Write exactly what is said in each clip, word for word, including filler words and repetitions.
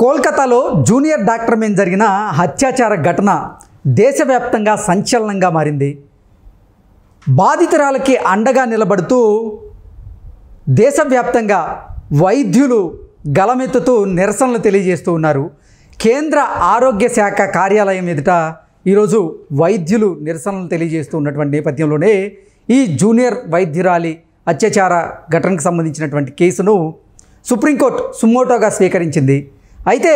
కోల్కతాలో junior doctor మీద జరిగిన అత్యాచార ఘటన దేశవ్యాప్తంగా సంచలనంగా మారింది. బాధితురాలకి అండగా నిలబడుతూ దేశవ్యాప్తంగా వైద్యులు గలమెత్తుతూ నిరసనలు తెలియజేస్తూ ఉన్నారు. కేంద్ర ఆరోగ్య శాఖ కార్యాలయం ఎదుట ఈరోజు వైద్యులు నిరసనలు తెలియజేస్తూ ఉన్నటువంటి నేపథ్యంలోనే ఈ జూనియర్ వైద్యురాలి అత్యాచార ఘటనకు సంబంధించినటువంటి కేసును సుప్రీంకోర్టు సుమోటోగా స్వీకరించింది. అయితే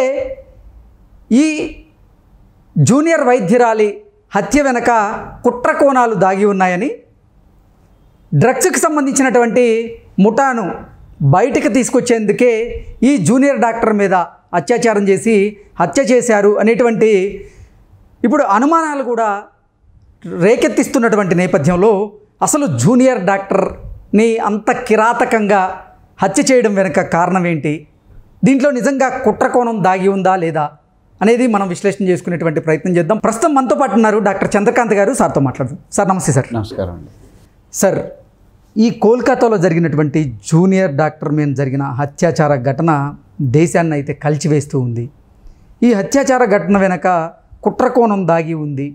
ఈ జూనియర్ వైద్యురాలి హత్య వెనక కుట్ర కోణాలు దాగి ఉన్నాయని, డ్రగ్స్కి సంబంధించినటువంటి ముఠాను బయటకు తీసుకొచ్చేందుకే ఈ జూనియర్ డాక్టర్ మీద అత్యాచారం చేసి హత్య చేశారు అనేటువంటి ఇప్పుడు అనుమానాలు కూడా రేకెత్తిస్తున్నటువంటి నేపథ్యంలో అసలు జూనియర్ డాక్టర్ని అంత కిరాతకంగా హత్య చేయడం వెనుక కారణం ఏంటి, దీంట్లో నిజంగా కుట్ర కోణం దాగి ఉందా లేదా అనేది మనం విశ్లేషణ చేసుకునేటువంటి ప్రయత్నం చేద్దాం. ప్రస్తుతం మనతో పాటు ఉన్నారు డాక్టర్ చంద్రకాంత్ గారు. సార్తో మాట్లాడదాం. సార్ నమస్తే. సార్ నమస్కారం అండి. సార్, ఈ కోల్కతాలో జరిగినటువంటి జూనియర్ డాక్టర్ మీద జరిగిన అత్యాచార ఘటన దేశాన్ని అయితే కలిచివేస్తూ ఉంది. ఈ అత్యాచార ఘటన వెనక కుట్ర కోణం దాగి ఉంది.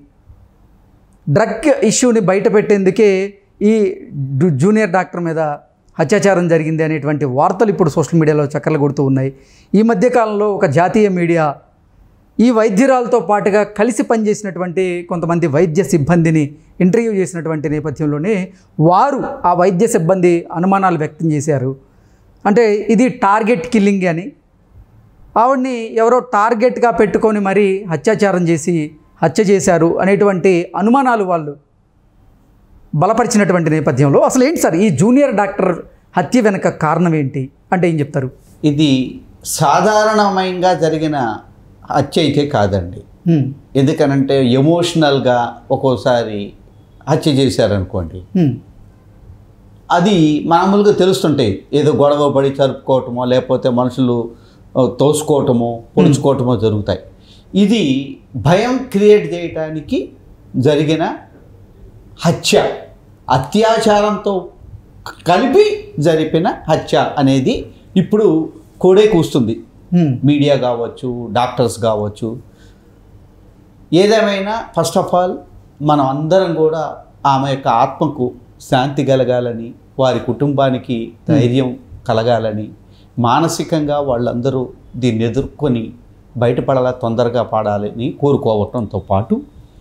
డ్రగ్ ఇష్యూని బయటపెట్టేందుకే ఈ జూనియర్ డాక్టర్ మీద అత్యాచారం జరిగింది అనేటువంటి వార్తలు ఇప్పుడు సోషల్ మీడియాలో చక్కర్లు కొడుతూ ఉన్నాయి. ఈ మధ్యకాలంలో ఒక జాతీయ మీడియా ఈ వైద్యురాలతో పాటుగా కలిసి పనిచేసినటువంటి కొంతమంది వైద్య సిబ్బందిని ఇంటర్వ్యూ చేసినటువంటి నేపథ్యంలోనే వారు ఆ వైద్య సిబ్బంది అనుమానాలు వ్యక్తం చేశారు. అంటే ఇది టార్గెట్ కిల్లింగ్ అని, ఆవిడ్ని ఎవరో టార్గెట్గా పెట్టుకొని మరీ అత్యాచారం చేసి హత్య చేశారు అనేటువంటి అనుమానాలు వాళ్ళు బలపరిచినటువంటి నేపథ్యంలో అసలు ఏంటి సార్ ఈ జూనియర్ డాక్టర్ హత్య వెనక కారణం ఏంటి అంటే ఏం చెప్తారు? ఇది సాధారణంగా జరిగిన హత్య అయితే కాదండి. ఎందుకనంటే ఎమోషనల్గా ఒక్కోసారి హత్య చేశారనుకోండి, అది మామూలుగా తెలుస్తుంటాయి. ఏదో గొడవ పడి జరుపుకోవటమో లేకపోతే మనుషులు తోసుకోవటమో పొడుచుకోవటమో జరుగుతాయి. ఇది భయం క్రియేట్ చేయడానికి జరిగిన హత్య, అత్యాచారంతో కలిపి జరిపిన హత్య అనేది ఇప్పుడు కోడే కూస్తుంది. మీడియా కావచ్చు, డాక్టర్స్ కావచ్చు, ఏదేమైనా ఫస్ట్ ఆఫ్ ఆల్ మనం అందరం కూడా ఆమె యొక్క ఆత్మకు శాంతి కలగాలని, వారి కుటుంబానికి ధైర్యం కలగాలని, మానసికంగా వాళ్ళందరూ దీన్ని ఎదుర్కొని బయటపడాలా, తొందరగా పడాలని కోరుకోవటంతో పాటు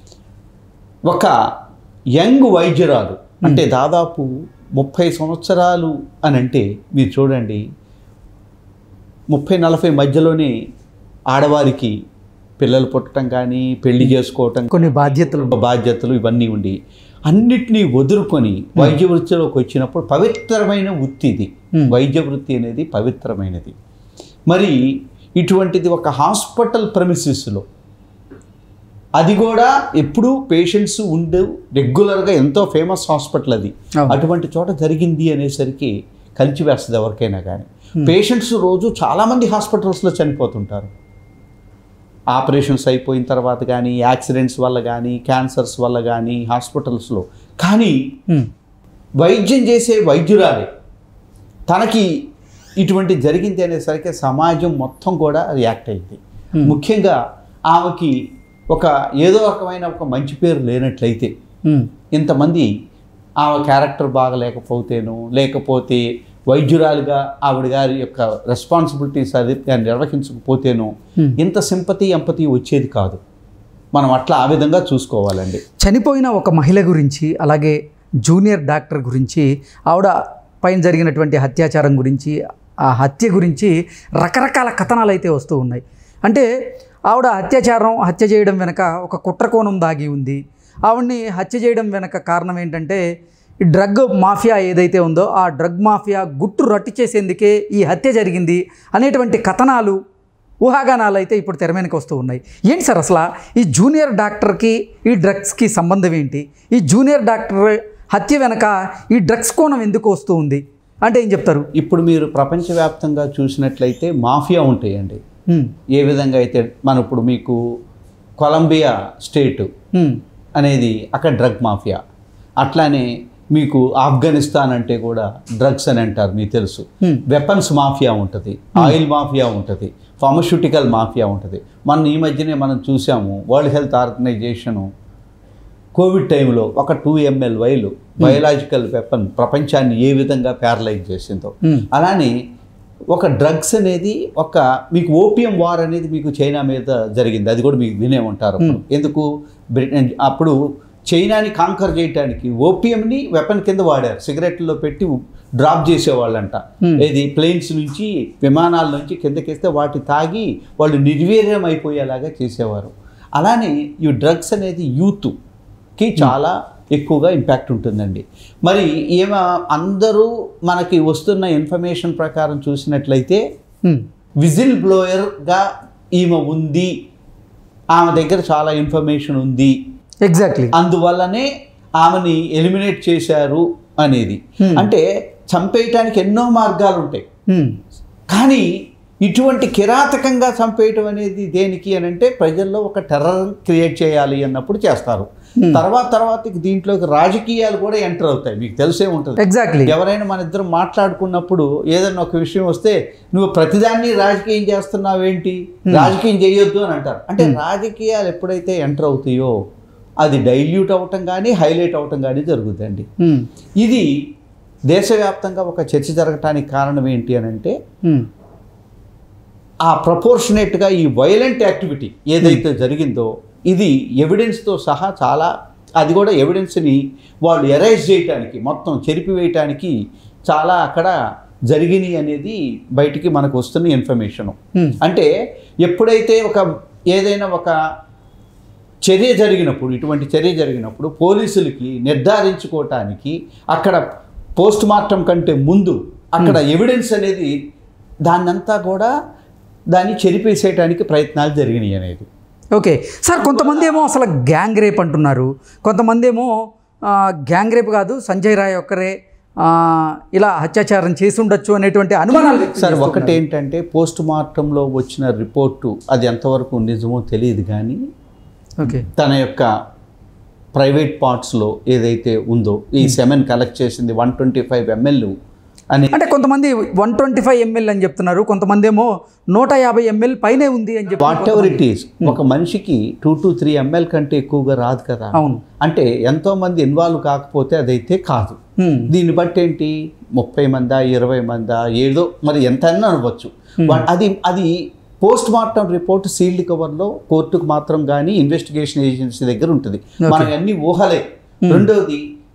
ఒక యంగ్ వైద్యురాలు అంటే దాదాపు ముప్పై సంవత్సరాలు అని అంటే మీరు చూడండి, ముప్పై నలభై మధ్యలోనే ఆడవారికి పిల్లలు పుట్టడం కానీ పెళ్లి చేసుకోవటం, కొన్ని బాధ్యతలు బాధ్యతలు ఇవన్నీ ఉండి అన్నిటినీ వదులుకొని వైద్య వృత్తిలోకి వచ్చినప్పుడు పవిత్రమైన వృత్తి ఇది. వైద్య వృత్తి అనేది పవిత్రమైనది. మరి ఇటువంటిది ఒక హాస్పిటల్ ప్రెమిసెస్లో, అది కూడా ఎప్పుడూ పేషెంట్స్ ఉండే రెగ్యులర్గా ఎంతో ఫేమస్ హాస్పిటల్ అది, అటువంటి చోట జరిగింది అనేసరికి కలిసి వేస్తుంది ఎవరికైనా కానీ. పేషెంట్స్ రోజు చాలామంది హాస్పిటల్స్లో చనిపోతుంటారు, ఆపరేషన్స్ అయిపోయిన తర్వాత కానీ, యాక్సిడెంట్స్ వల్ల కానీ, క్యాన్సర్స్ వల్ల కానీ హాస్పిటల్స్లో. కానీ వైద్యం చేసే వైద్యురాలే తనకి ఇటువంటి జరిగింది అనేసరికి సమాజం మొత్తం కూడా రియాక్ట్ అయింది. ముఖ్యంగా ఆమెకి ఒక ఏదో రకమైన ఒక మంచి పేరు లేనట్లయితే, ఇంతమంది ఆమె క్యారెక్టర్ బాగలేకపోతేనో లేకపోతే వైద్యురాలుగా ఆవిడ గారి యొక్క రెస్పాన్సిబిలిటీస్ అది నిర్వహించకపోతేనో ఇంత సింపతి ఎంపతి వచ్చేది కాదు. మనం అట్లా ఆ విధంగా చూసుకోవాలండి. చనిపోయిన ఒక మహిళ గురించి, అలాగే జూనియర్ డాక్టర్ గురించి, ఆవిడ పైన జరిగినటువంటి అత్యాచారం గురించి, ఆ హత్య గురించి రకరకాల కథనాలు అయితే వస్తూ ఉన్నాయి. అంటే ఆవిడ అత్యాచారం హత్య చేయడం వెనక ఒక కుట్ర కోణం దాగి ఉంది. ఆవిడ్ని హత్య చేయడం వెనక కారణం ఏంటంటే ఈ డ్రగ్ మాఫియా ఏదైతే ఉందో ఆ డ్రగ్ మాఫియా గుట్టు రట్టు చేసేందుకే ఈ హత్య జరిగింది అనేటువంటి కథనాలు, ఊహాగానాలు అయితే ఇప్పుడు తెర మీదకి వస్తూ ఉన్నాయి. ఏంటి సార్ అసలు ఈ జూనియర్ డాక్టర్కి ఈ డ్రగ్స్కి సంబంధం ఏంటి? ఈ జూనియర్ డాక్టర్ హత్య వెనక ఈ డ్రగ్స్ కోణం ఎందుకు వస్తూ ఉంది అంటే ఏం చెప్తారు? ఇప్పుడు మీరు ప్రపంచవ్యాప్తంగా చూసినట్లయితే మాఫియా ఉంటాయండి. ఏ విధంగా అయితే మనం ఇప్పుడు మీకు కొలంబియా స్టేటు అనేది అక్కడ డ్రగ్ మాఫియా, అట్లానే మీకు ఆఫ్ఘనిస్తాన్ అంటే కూడా డ్రగ్స్ అని అంటారు, మీకు తెలుసు. వెపన్స్ మాఫియా ఉంటుంది, ఆయిల్ మాఫియా ఉంటుంది, ఫార్మస్యూటికల్ మాఫియా ఉంటుంది. మన ఈ మధ్యనే మనం చూసాము, వరల్డ్ హెల్త్ ఆర్గనైజేషను కోవిడ్ టైంలో ఒక two ml vial biological weapon ప్రపంచాన్ని ఏ విధంగా ప్యారలైజ్ చేసిందో, అలానే ఒక డ్రగ్స్ అనేది ఒక మీకు ఓపియం వార్ అనేది మీకు చైనా మీద జరిగింది. అది కూడా మీకు వినే ఉంటారు. ఎందుకు బ్రిటన్ అప్పుడు చైనాని కాంకర్ చేయడానికి ఓపియంని వెపన్ కింద వాడారు, సిగరెట్లో పెట్టి డ్రాప్ చేసేవాళ్ళంట. ఏది ప్లేన్స్ నుంచి విమానాల నుంచి కిందకేస్తే వాటి తాగి వాళ్ళు నిర్వీర్యం అయిపోయేలాగా చేసేవారు. అలానే ఈ డ్రగ్స్ అనేది యూత్కి చాలా ఎక్కువగా ఇంపాక్ట్ ఉంటుందండి. మరి ఏమో అందరూ మనకి వస్తున్న ఇన్ఫర్మేషన్ ప్రకారం చూసినట్లయితే విజిల్ బ్లోయర్గా ఈమె ఉంది, ఆమె దగ్గర చాలా ఇన్ఫర్మేషన్ ఉంది, ఎగ్జాక్ట్లీ అందువల్లనే ఆమెని ఎలిమినేట్ చేశారు అనేది. అంటే చంపేయటానికి ఎన్నో మార్గాలు ఉంటాయి, కానీ ఇటువంటి కిరాతకంగా చంపేయటం అనేది దేనికి అని అంటే ప్రజల్లో ఒక టెర్రర్ క్రియేట్ చేయాలి అన్నప్పుడు చేస్తారు. తర్వాత తర్వాత దీంట్లోకి రాజకీయాలు కూడా ఎంటర్ అవుతాయి, మీకు తెలిసే ఉంటుంది. ఎగ్జాక్ట్లీ ఎవరైనా మన ఇద్దరం మాట్లాడుకున్నప్పుడు ఏదైనా ఒక విషయం వస్తే నువ్వు ప్రతిదాన్ని రాజకీయం చేస్తున్నావు ఏంటి, రాజకీయం చేయొద్దు అని అంటారు. అంటే రాజకీయాలు ఎప్పుడైతే ఎంటర్ అవుతాయో అది డైల్యూట్ అవ్వటం కానీ హైలైట్ అవ్వటం కానీ జరుగుతుందండి. ఇది దేశవ్యాప్తంగా ఒక చర్చ జరగటానికి కారణం ఏంటి అని అంటే ఆ ప్రపోర్షనేట్గా ఈ వైలెంట్ యాక్టివిటీ ఏదైతే జరిగిందో ఇది ఎవిడెన్స్తో సహా చాలా, అది కూడా ఎవిడెన్స్ని వాళ్ళు ఎరైజ్ చేయటానికి మొత్తం చెరిపివేయటానికి చాలా అక్కడ జరిగినాయి అనేది బయటికి మనకు వస్తున్న ఇన్ఫర్మేషను. అంటే ఎప్పుడైతే ఒక ఏదైనా ఒక చర్య జరిగినప్పుడు, ఇటువంటి చర్య జరిగినప్పుడు పోలీసులకి నిర్ధారించుకోవటానికి అక్కడ పోస్ట్ మార్టం కంటే ముందు అక్కడ ఎవిడెన్స్ అనేది దాన్నంతా కూడా దాన్ని చెరిపేసేయడానికి ప్రయత్నాలు జరిగినాయి అనేది. ఓకే సార్, కొంతమంది ఏమో అసలు గ్యాంగ్ రేప్ అంటున్నారు, కొంతమంది ఏమో గ్యాంగ్ రేప్ కాదు సంజయ్ రాయ్ ఒక్కరే ఇలా అత్యాచారం చేసి ఉండొచ్చు అనేటువంటి అనుమానాలు. సార్ ఒకటి ఏంటంటే పోస్ట్ మార్టంలో వచ్చిన రిపోర్టు అది ఎంతవరకు నిజమో తెలియదు, కానీ ఓకే తన యొక్క ప్రైవేట్ పార్ట్స్లో ఏదైతే ఉందో ఈ సెమెన్ కలెక్ట్ చేసింది వన్ ట్వంటీ ఫైవ్ ఎంఎల్ అని, అంటే కొంతమంది వన్ ట్వంటీ ఫైవ్ ఎంఎల్ అని చెప్తున్నారు, కొంతమంది ఏమో నూట యాభై ఎంఎల్ పైనే ఉంది అని చెప్పి. వాట్ ఎవర్ ఇట్ ఈస్, ఒక మనిషికి టూ టు త్రీ ఎంఎల్ కంటే ఎక్కువగా రాదు కదా. అవును, అంటే ఎంతో మంది ఇన్వాల్వ్ కాకపోతే అదైతే కాదు. దీన్ని బట్టి ఏంటి ముప్పై మందా ఇరవై మందా ఏదో మరి ఎంత అని అనవచ్చు. అది అది పోస్ట్ మార్టం రిపోర్ట్ సీల్డ్ కవర్లో కోర్టుకు మాత్రం కానీ ఇన్వెస్టిగేషన్ ఏజెన్సీ దగ్గర ఉంటుంది, మనకి అన్ని ఊహలే. రెండవది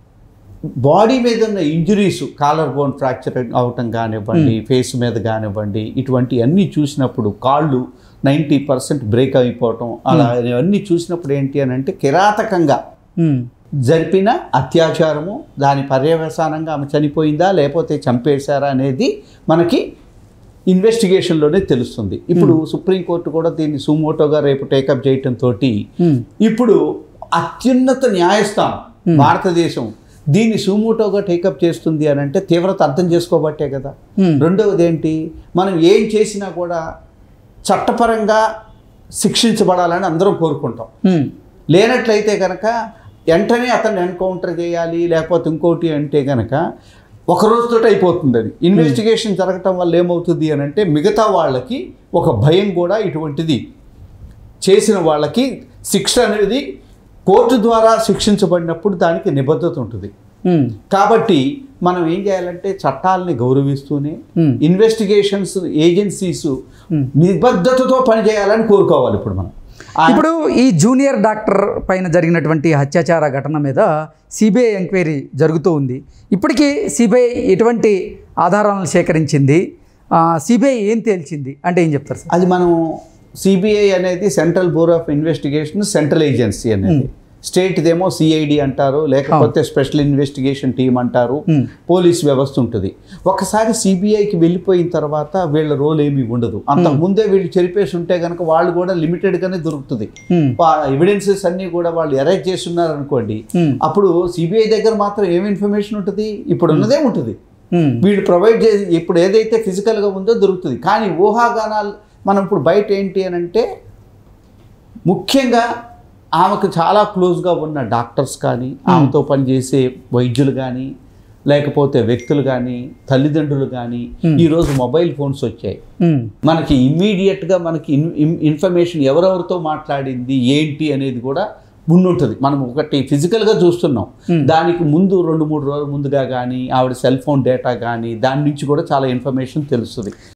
బాడీ మీద ఉన్న ఇంజురీస్, కాలర్ బోన్ ఫ్రాక్చర్ అవటం కానివ్వండి, ఫేస్ మీద కానివ్వండి, ఇటువంటి అన్నీ చూసినప్పుడు కాళ్ళు నైంటీ పర్సెంట్ బ్రేక్ అయిపోవటం అలా అన్నీ చూసినప్పుడు ఏంటి అని అంటే కిరాతకంగా జరిపిన అత్యాచారము, దాని పర్యవసానంగా ఆమె చనిపోయిందా లేకపోతే చంపేశారా అనేది మనకి ఇన్వెస్టిగేషన్లోనే తెలుస్తుంది. ఇప్పుడు సుప్రీంకోర్టు కూడా దీన్ని సుమోటోగా రేపు టేకప్ చేయటంతో ఇప్పుడు అత్యున్నత న్యాయస్థానం భారతదేశం దీన్ని సుమోటోగా టేకప్ చేస్తుంది అని అంటే తీవ్రత అర్థం చేసుకోబట్టే కదా. రెండవది ఏంటి, మనం ఏం చేసినా కూడా చట్టపరంగా శిక్షించబడాలని అందరం కోరుకుంటాం. లేనట్లయితే కనుక వెంటనే అతన్ని ఎన్కౌంటర్ చేయాలి లేకపోతే ఇంకోటి అంటే కనుక ఒక రోజుతో అయిపోతుంది. అది ఇన్వెస్టిగేషన్ జరగటం వల్ల ఏమవుతుంది అని అంటే మిగతా వాళ్ళకి ఒక భయం కూడా, ఇటువంటిది చేసిన వాళ్ళకి శిక్ష అనేది కోర్టు ద్వారా శిక్షించబడినప్పుడు దానికి నిబద్ధత ఉంటుంది. కాబట్టి మనం ఏం చేయాలంటే చట్టాలని గౌరవిస్తూనే ఇన్వెస్టిగేషన్స్ ఏజెన్సీస్ నిబద్ధతతో పనిచేయాలని కోరుకోవాలి. ఇప్పుడు మనం ఇప్పుడు ఈ జూనియర్ డాక్టర్ పైన జరిగినటువంటి అత్యాచార ఘటన మీద సిబిఐ ఎంక్వైరీ జరుగుతూ ఉంది. ఇప్పటికీ సిబిఐ ఎటువంటి ఆధారాలను సేకరించింది, సిబిఐ ఏం తేల్చింది అంటే ఏం చెప్తారు సార్? అది మనం సిబిఐ అనేది central bureau of investigation, central agency అనేది. స్టేట్దేమో సిఐడి అంటారు, లేకపోతే స్పెషల్ ఇన్వెస్టిగేషన్ టీమ్ అంటారు, పోలీస్ వ్యవస్థ ఉంటుంది. ఒకసారి సిబిఐకి వెళ్ళిపోయిన తర్వాత వీళ్ళ రోల్ ఏమీ ఉండదు. అంతకు ముందే వీళ్ళు చెరిపేసి ఉంటే కనుక వాళ్ళు కూడా లిమిటెడ్గానే దొరుకుతుంది. ఎవిడెన్సెస్ అన్నీ కూడా వాళ్ళు అరెస్ట్ చేస్తున్నారు అనుకోండి, అప్పుడు సిబిఐ దగ్గర మాత్రం ఏం ఇన్ఫర్మేషన్ ఉంటుంది, ఇప్పుడు ఉన్నదే ఉంటుంది. వీళ్ళు ప్రొవైడ్ చేసి ఇప్పుడు ఏదైతే ఫిజికల్గా ఉందో దొరుకుతుంది. కానీ ఊహాగానాలు మనం ఇప్పుడు బయట ఏంటి అని అంటే ముఖ్యంగా ఆమెకు చాలా క్లోజ్గా ఉన్న డాక్టర్స్ కానీ ఆమెతో పనిచేసే వైద్యులు కానీ లేకపోతే వ్యక్తులు కానీ తల్లిదండ్రులు కానీ ఈరోజు మొబైల్ ఫోన్స్ వచ్చాయి. మనకి ఇమ్మీడియట్గా మనకి ఇన్ఫర్మేషన్ ఎవరెవరితో మాట్లాడింది ఏంటి అనేది కూడా ముందుంటుంది. మనం ఒకటి ఫిజికల్గా చూస్తున్నాం, దానికి ముందు రెండు మూడు రోజుల ముందుగా కానీ ఆవిడ సెల్ ఫోన్ డేటా కానీ దాని నుంచి కూడా చాలా ఇన్ఫర్మేషన్ తెలుస్తుంది.